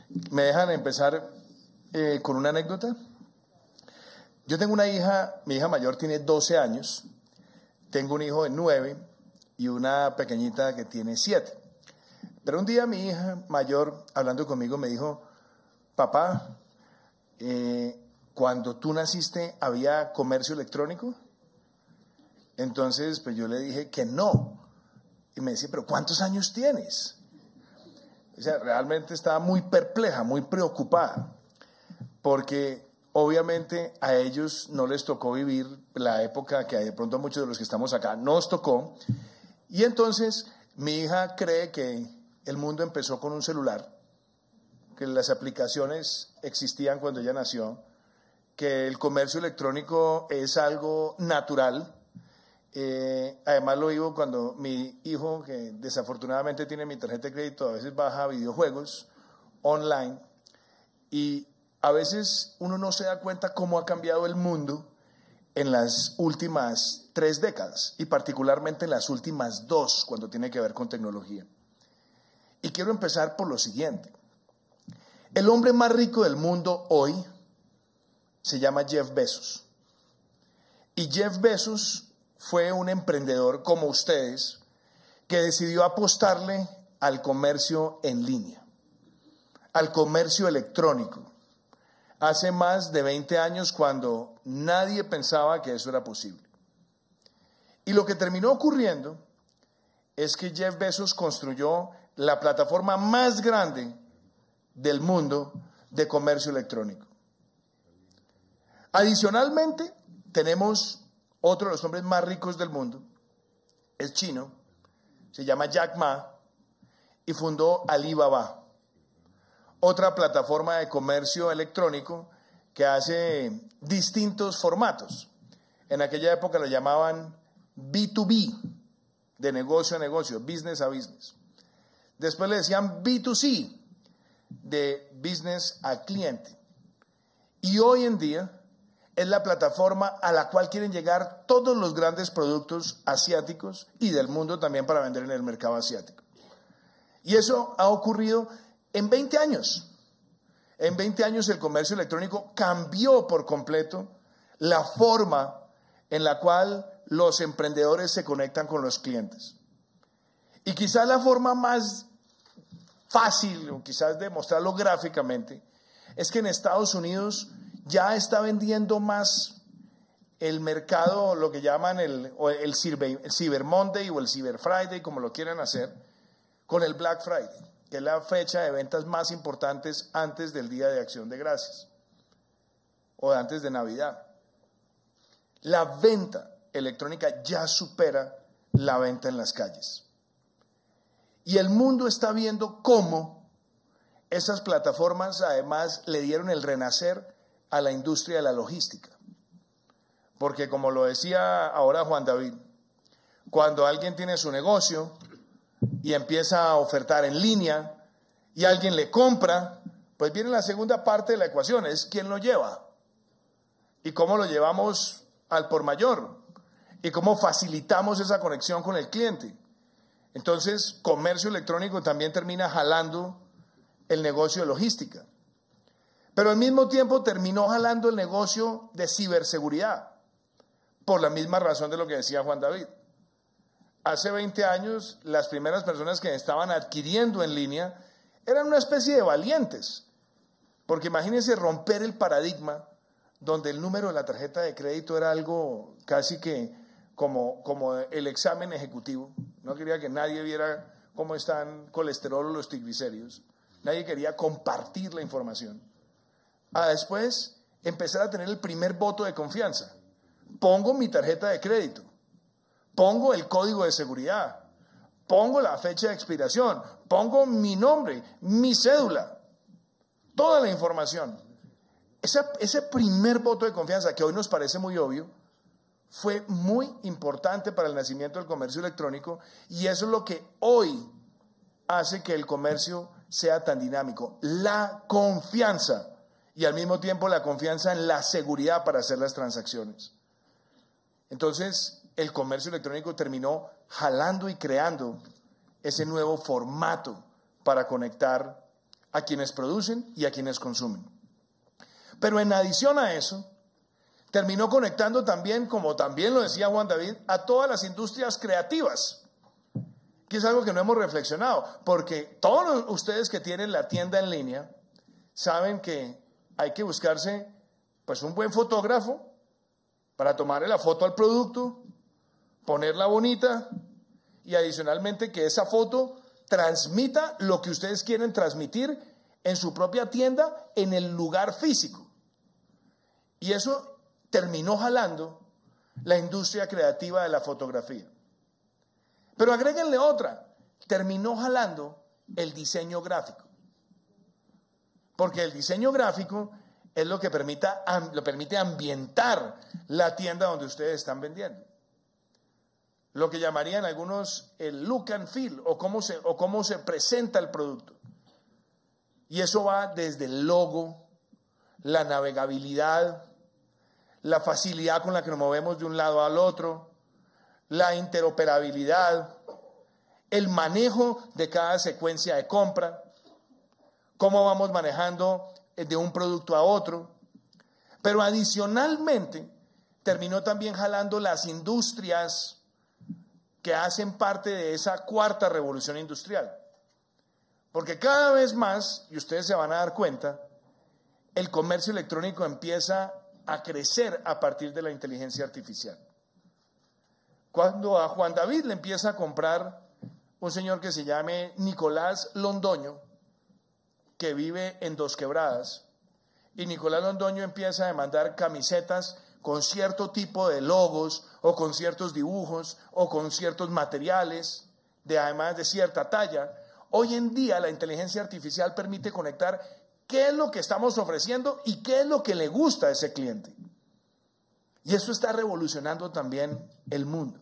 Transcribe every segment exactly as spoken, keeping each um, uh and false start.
¿Me dejan empezar eh, con una anécdota? Yo tengo una hija, mi hija mayor tiene doce años, tengo un hijo de nueve y una pequeñita que tiene siete. Pero un día mi hija mayor, hablando conmigo, me dijo, papá, eh, cuando tú naciste, ¿había comercio electrónico? Entonces, pues yo le dije que no. Y me decía, ¿pero cuántos años tienes? O sea, realmente estaba muy perpleja, muy preocupada, porque obviamente a ellos no les tocó vivir la época que de pronto a muchos de los que estamos acá nos tocó. Y entonces mi hija cree que el mundo empezó con un celular, que las aplicaciones existían cuando ella nació, que el comercio electrónico es algo natural. Eh, además lo vivo cuando mi hijo, que desafortunadamente tiene mi tarjeta de crédito, a veces baja videojuegos online y a veces uno no se da cuenta cómo ha cambiado el mundo en las últimas tres décadas y particularmente en las últimas dos cuando tiene que ver con tecnología. Y quiero empezar por lo siguiente. El hombre más rico del mundo hoy se llama Jeff Bezos. Y Jeff Bezos fue un emprendedor como ustedes que decidió apostarle al comercio en línea, al comercio electrónico. Hace más de veinte años cuando nadie pensaba que eso era posible. Y lo que terminó ocurriendo es que Jeff Bezos construyó la plataforma más grande del mundo de comercio electrónico. Adicionalmente, tenemos otro de los hombres más ricos del mundo, es chino, se llama Jack Ma y fundó Alibaba, otra plataforma de comercio electrónico que hace distintos formatos. En aquella época lo llamaban B dos B, de negocio a negocio, business a business. Después le decían B dos C, de business a cliente. Y hoy en día es la plataforma a la cual quieren llegar todos los grandes productos asiáticos y del mundo también para vender en el mercado asiático. Y eso ha ocurrido en veinte años. En veinte años el comercio electrónico cambió por completo la forma en la cual los emprendedores se conectan con los clientes. Y quizás la forma más fácil, o quizás de mostrarlo gráficamente, es que en Estados Unidos ya está vendiendo más el mercado, lo que llaman el, el, Cyber, el Cyber Monday o el Cyber Friday, como lo quieran hacer, con el Black Friday, que es la fecha de ventas más importantes antes del Día de Acción de Gracias o antes de Navidad. La venta electrónica ya supera la venta en las calles. Y el mundo está viendo cómo esas plataformas además le dieron el renacer a la industria de la logística. Porque como lo decía ahora Juan David, cuando alguien tiene su negocio y empieza a ofertar en línea y alguien le compra, pues viene la segunda parte de la ecuación, es quién lo lleva y cómo lo llevamos al por mayor y cómo facilitamos esa conexión con el cliente. Entonces, comercio electrónico también termina jalando el negocio de logística. Pero al mismo tiempo terminó jalando el negocio de ciberseguridad, por la misma razón de lo que decía Juan David. Hace veinte años, las primeras personas que estaban adquiriendo en línea eran una especie de valientes, porque imagínense romper el paradigma donde el número de la tarjeta de crédito era algo casi que como, como el examen ejecutivo. No quería que nadie viera cómo están colesterol o los triglicéridos. Nadie quería compartir la información. A después empezar a tener el primer voto de confianza. Pongo mi tarjeta de crédito, pongo el código de seguridad, pongo la fecha de expiración, pongo mi nombre, mi cédula, toda la información. Ese, ese primer voto de confianza, que hoy nos parece muy obvio, fue muy importante para el nacimiento del comercio electrónico y eso es lo que hoy hace que el comercio sea tan dinámico. La confianza y al mismo tiempo la confianza en la seguridad para hacer las transacciones. Entonces, el comercio electrónico terminó jalando y creando ese nuevo formato para conectar a quienes producen y a quienes consumen. Pero en adición a eso, terminó conectando también, como también lo decía Juan David, a todas las industrias creativas, que es algo que no hemos reflexionado, porque todos ustedes que tienen la tienda en línea saben que hay que buscarse pues un buen fotógrafo para tomarle la foto al producto, ponerla bonita y adicionalmente que esa foto transmita lo que ustedes quieren transmitir en su propia tienda, en el lugar físico. Y eso terminó jalando la industria creativa de la fotografía. Pero agréguenle otra, terminó jalando el diseño gráfico. Porque el diseño gráfico es lo que permita, lo permite ambientar la tienda donde ustedes están vendiendo. Lo que llamarían algunos el look and feel, o cómo se, o cómo se presenta el producto. Y eso va desde el logo, la navegabilidad, la facilidad con la que nos movemos de un lado al otro, la interoperabilidad, el manejo de cada secuencia de compra, cómo vamos manejando de un producto a otro. Pero adicionalmente terminó también jalando las industrias que hacen parte de esa cuarta revolución industrial. Porque cada vez más, y ustedes se van a dar cuenta, el comercio electrónico empieza a crecer a partir de la inteligencia artificial. Cuando a Juan David le empieza a comprar un señor que se llame Nicolás Londoño, que vive en Dos Quebradas, y Nicolás Londoño empieza a demandar camisetas con cierto tipo de logos, o con ciertos dibujos, o con ciertos materiales, de además de cierta talla. Hoy en día la inteligencia artificial permite conectar qué es lo que estamos ofreciendo y qué es lo que le gusta a ese cliente. Y eso está revolucionando también el mundo.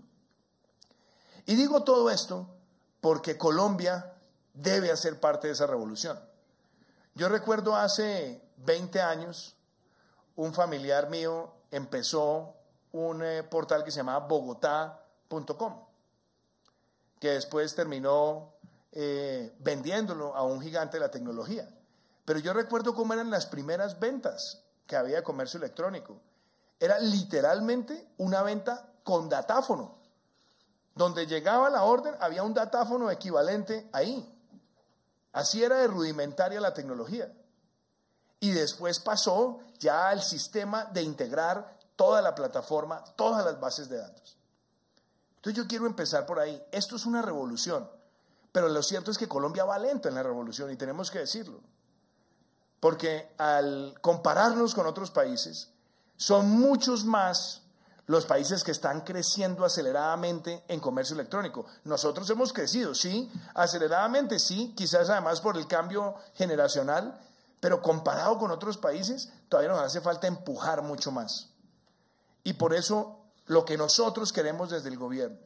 Y digo todo esto porque Colombia debe hacer parte de esa revolución. Yo recuerdo hace veinte años, un familiar mío empezó un eh, portal que se llamaba bogotá punto com, que después terminó eh, vendiéndolo a un gigante de la tecnología. Pero yo recuerdo cómo eran las primeras ventas que había de comercio electrónico. Era literalmente una venta con datáfono. Donde llegaba la orden, había un datáfono equivalente ahí. Así era de rudimentaria la tecnología. Y después pasó ya al sistema de integrar toda la plataforma, todas las bases de datos. Entonces yo quiero empezar por ahí. Esto es una revolución. Pero lo cierto es que Colombia va lento en la revolución y tenemos que decirlo. Porque al compararnos con otros países, son muchos más los países que están creciendo aceleradamente en comercio electrónico. Nosotros hemos crecido, sí, aceleradamente, sí, quizás además por el cambio generacional, pero comparado con otros países, todavía nos hace falta empujar mucho más. Y por eso lo que nosotros queremos desde el gobierno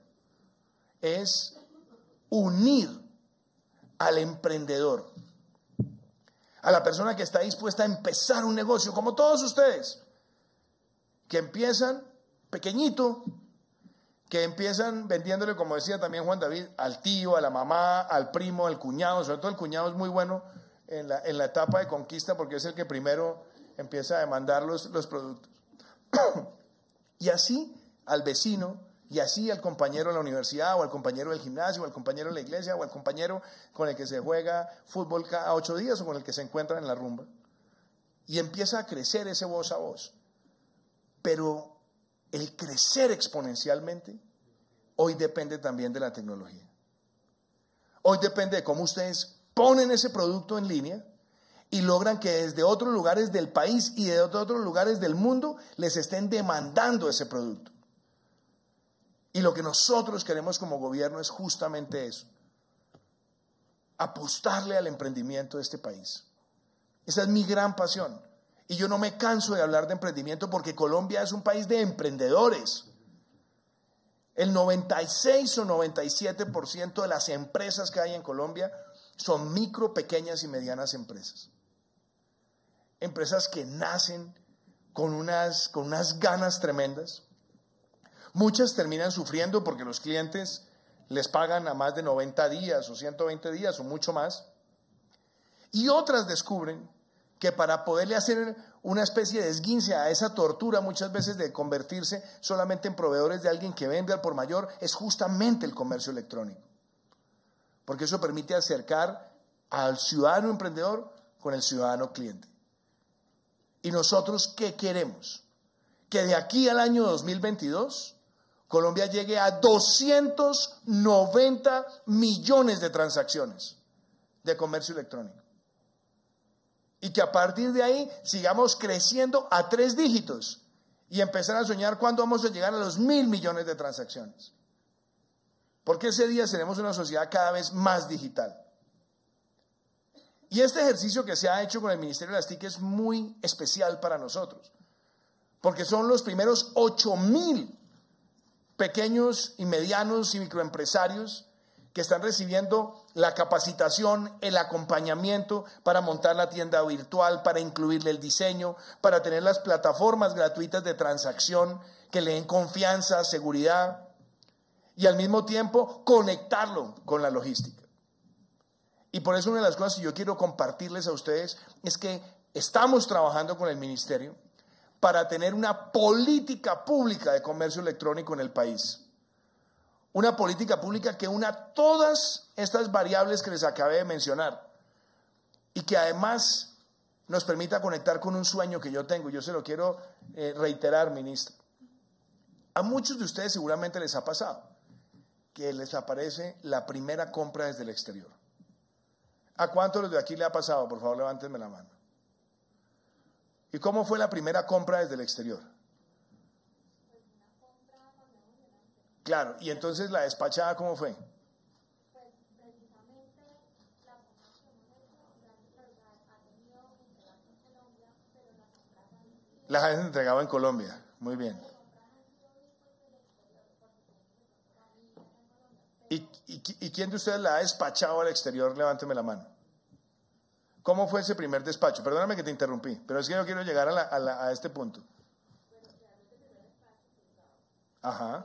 es unir al emprendedor, a la persona que está dispuesta a empezar un negocio, como todos ustedes, que empiezan pequeñito, que empiezan vendiéndole, como decía también Juan David, al tío, a la mamá, al primo, al cuñado. Sobre todo el cuñado es muy bueno en la, en la etapa de conquista porque es el que primero empieza a demandar los, los productos. Y así al vecino, y así al compañero de la universidad, o al compañero del gimnasio, o al compañero de la iglesia, o al compañero con el que se juega fútbol cada ocho días, o con el que se encuentra en la rumba. Y empieza a crecer ese voz a voz. Pero el crecer exponencialmente hoy depende también de la tecnología. Hoy depende de cómo ustedes ponen ese producto en línea y logran que desde otros lugares del país y de otros lugares del mundo les estén demandando ese producto. Y lo que nosotros queremos como gobierno es justamente eso: apostarle al emprendimiento de este país. Esa es mi gran pasión. Y yo no me canso de hablar de emprendimiento porque Colombia es un país de emprendedores. El noventa y seis o noventa y siete por ciento de las empresas que hay en Colombia son micro, pequeñas y medianas empresas. Empresas que nacen con unas, con unas ganas tremendas. Muchas terminan sufriendo porque los clientes les pagan a más de noventa días o ciento veinte días o mucho más. Y otras descubren que para poderle hacer una especie de esguince a esa tortura muchas veces de convertirse solamente en proveedores de alguien que vende al por mayor, es justamente el comercio electrónico. Porque eso permite acercar al ciudadano emprendedor con el ciudadano cliente. ¿Y nosotros qué queremos? Que de aquí al año dos mil veintidós Colombia llegue a doscientos noventa millones de transacciones de comercio electrónico. Y que a partir de ahí sigamos creciendo a tres dígitos y empezar a soñar cuándo vamos a llegar a los mil millones de transacciones. Porque ese día seremos una sociedad cada vez más digital. Y este ejercicio que se ha hecho con el Ministerio de las T I C es muy especial para nosotros, porque son los primeros ocho mil pequeños y medianos y microempresarios que están recibiendo la capacitación, el acompañamiento para montar la tienda virtual, para incluirle el diseño, para tener las plataformas gratuitas de transacción que le den confianza, seguridad y al mismo tiempo conectarlo con la logística. Y por eso una de las cosas que yo quiero compartirles a ustedes es que estamos trabajando con el ministerio para tener una política pública de comercio electrónico en el país. Una política pública que una todas estas variables que les acabé de mencionar y que además nos permita conectar con un sueño que yo tengo. Yo se lo quiero eh, reiterar, ministro. A muchos de ustedes seguramente les ha pasado que les aparece la primera compra desde el exterior. ¿A cuántos de los de aquí le ha pasado? Por favor, levántenme la mano. ¿Y cómo fue la primera compra desde el exterior? Claro, y entonces la despachada, ¿cómo fue? Las han entregado en Colombia, muy bien. ¿Y, y, ¿Y quién de ustedes la ha despachado al exterior? Levánteme la mano. ¿Cómo fue ese primer despacho? Perdóname que te interrumpí, pero es que yo quiero llegar a, la, a, la, a este punto. Ajá.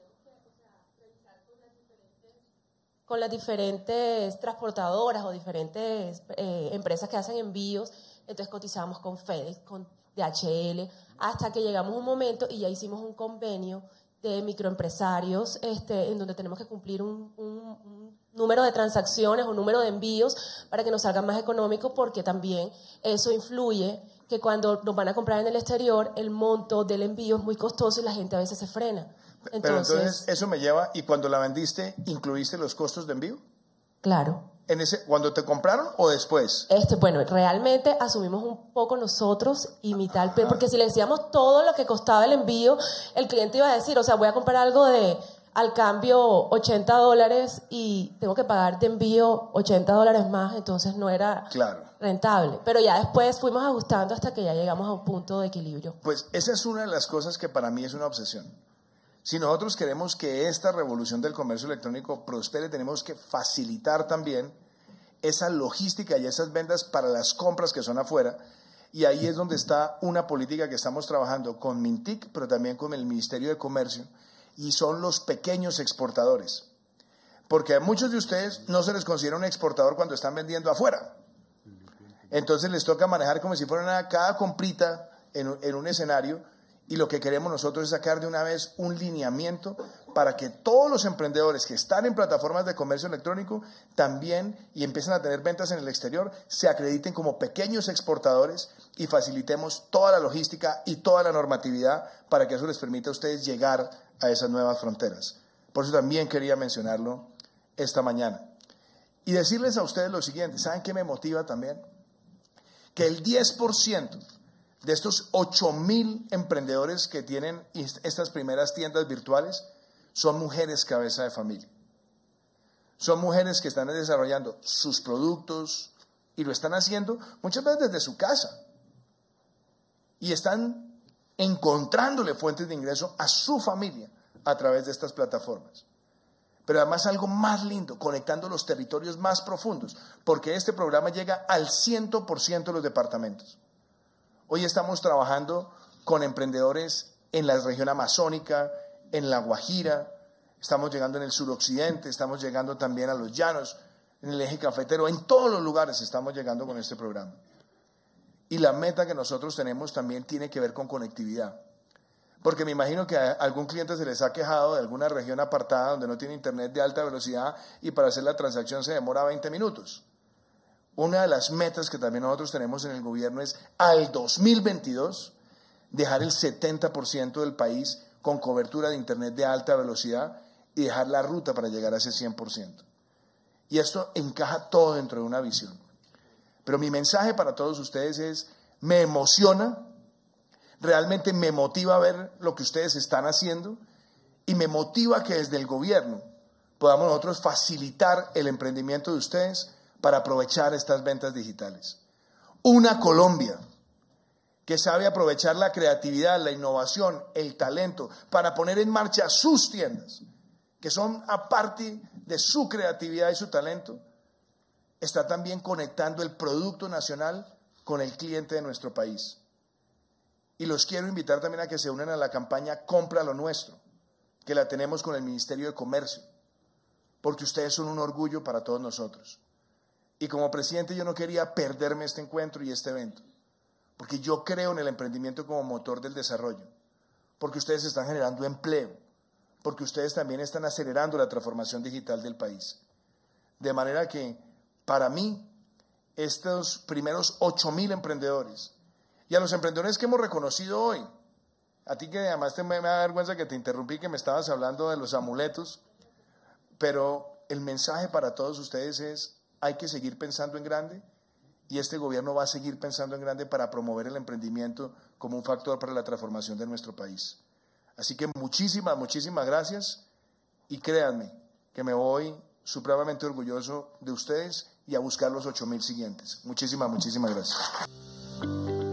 Con las diferentes transportadoras o diferentes eh, empresas que hacen envíos, entonces cotizamos con FedEx, con D H L, hasta que llegamos a un momento y ya hicimos un convenio de microempresarios este, en donde tenemos que cumplir un, un, un número de transacciones o número de envíos para que nos salga más económico, porque también eso influye que cuando nos van a comprar en el exterior el monto del envío es muy costoso y la gente a veces se frena. Entonces, pero entonces eso me lleva, ¿y cuando la vendiste incluiste los costos de envío? Claro. ¿En ese, cuando te compraron o después? Este, bueno, realmente asumimos un poco nosotros y mitad al P, porque si le decíamos todo lo que costaba el envío, el cliente iba a decir, o sea, voy a comprar algo de al cambio ochenta dólares y tengo que pagar de envío ochenta dólares más, entonces no era claro. rentable. Pero ya después fuimos ajustando hasta que ya llegamos a un punto de equilibrio. Pues esa es una de las cosas que para mí es una obsesión. Si nosotros queremos que esta revolución del comercio electrónico prospere, tenemos que facilitar también esa logística y esas ventas para las compras que son afuera. Y ahí es donde está una política que estamos trabajando con Mintic, pero también con el Ministerio de Comercio, y son los pequeños exportadores. Porque a muchos de ustedes no se les considera un exportador cuando están vendiendo afuera. Entonces les toca manejar como si fuera una, cada comprita en, en un escenario. Y lo que queremos nosotros es sacar de una vez un lineamiento para que todos los emprendedores que están en plataformas de comercio electrónico también y empiecen a tener ventas en el exterior, se acrediten como pequeños exportadores y facilitemos toda la logística y toda la normatividad para que eso les permita a ustedes llegar a esas nuevas fronteras. Por eso también quería mencionarlo esta mañana. Y decirles a ustedes lo siguiente, ¿saben qué me motiva también? Que el diez por ciento de estos ocho mil emprendedores que tienen estas primeras tiendas virtuales son mujeres cabeza de familia. Son mujeres que están desarrollando sus productos y lo están haciendo muchas veces desde su casa. Y están encontrándole fuentes de ingreso a su familia a través de estas plataformas. Pero además algo más lindo, conectando los territorios más profundos, porque este programa llega al cien por ciento de los departamentos. Hoy estamos trabajando con emprendedores en la región amazónica, en La Guajira, estamos llegando en el suroccidente, estamos llegando también a los llanos, en el eje cafetero, en todos los lugares estamos llegando con este programa. Y la meta que nosotros tenemos también tiene que ver con conectividad. Porque me imagino que a algún cliente se les ha quejado de alguna región apartada donde no tiene internet de alta velocidad y para hacer la transacción se demora veinte minutos. Una de las metas que también nosotros tenemos en el gobierno es al dos mil veintidós dejar el setenta por ciento del país con cobertura de internet de alta velocidad y dejar la ruta para llegar a ese cien por ciento. Y esto encaja todo dentro de una visión. Pero mi mensaje para todos ustedes es, me emociona, realmente me motiva a ver lo que ustedes están haciendo y me motiva que desde el gobierno podamos nosotros facilitar el emprendimiento de ustedes para aprovechar estas ventas digitales. Una Colombia que sabe aprovechar la creatividad, la innovación, el talento para poner en marcha sus tiendas, que son aparte de su creatividad y su talento, está también conectando el producto nacional con el cliente de nuestro país. Y los quiero invitar también a que se unan a la campaña Compra lo Nuestro, que la tenemos con el Ministerio de Comercio, porque ustedes son un orgullo para todos nosotros. Y como presidente yo no quería perderme este encuentro y este evento, porque yo creo en el emprendimiento como motor del desarrollo, porque ustedes están generando empleo, porque ustedes también están acelerando la transformación digital del país. De manera que, para mí, estos primeros ocho mil emprendedores, y a los emprendedores que hemos reconocido hoy, a ti que además te, me da vergüenza que te interrumpí, que me estabas hablando de los amuletos, pero el mensaje para todos ustedes es, hay que seguir pensando en grande, y este gobierno va a seguir pensando en grande para promover el emprendimiento como un factor para la transformación de nuestro país. Así que muchísimas, muchísimas gracias, y créanme que me voy supremamente orgulloso de ustedes y a buscar los ocho mil siguientes. Muchísimas, muchísimas gracias.